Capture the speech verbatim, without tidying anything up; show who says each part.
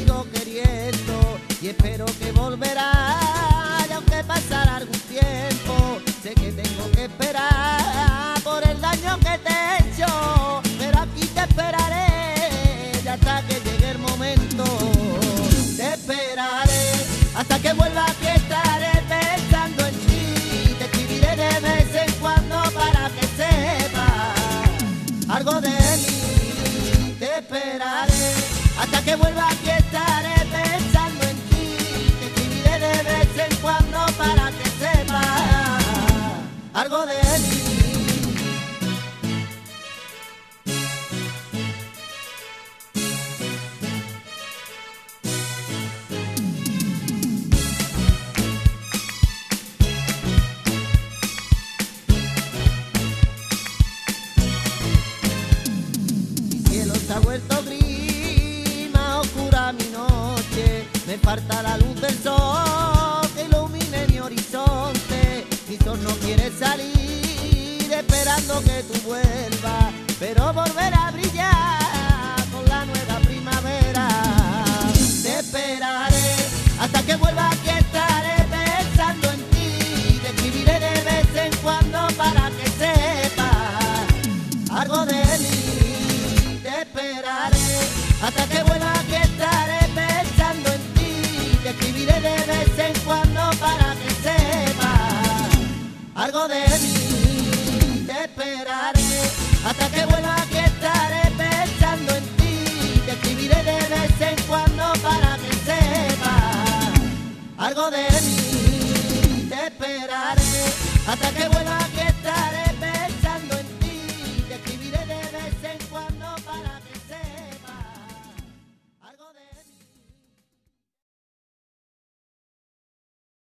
Speaker 1: sigo queriendo y espero que volverás. Y aunque pasará algún tiempo, sé que tengo que esperar por el daño que te he hecho, pero aquí te esperaré y hasta que llegue el momento. Te esperaré hasta que vuelva, aquí estaré pensando en ti. Te escribiré de vez en cuando para que sepas algo de mí. Te esperaré hasta que vuelva, aquí estaré pensando en ti. Te escribiré de vez en cuando para que sepas algo de mí. Se ha vuelto gris, más oscura mi noche, me falta la luz del sol que ilumine mi horizonte. Mi sol no quiere salir, esperando que tú vuelvas, pero volverá a brillar con la nueva primavera. Te esperaré hasta que vuelva, aquí estaré pensando en ti. Te escribiré de vez en cuando para que sepas algo de mí. Te esperaré hasta que vuelva, aquí estaré pensando en ti. Te escribiré de vez en cuando para que sepas algo de mí. Te esperaré hasta que vuelva, aquí estaré pensando en ti. Te escribiré de vez en cuando para que sepas algo de mí. Te esperaré hasta que vuelva.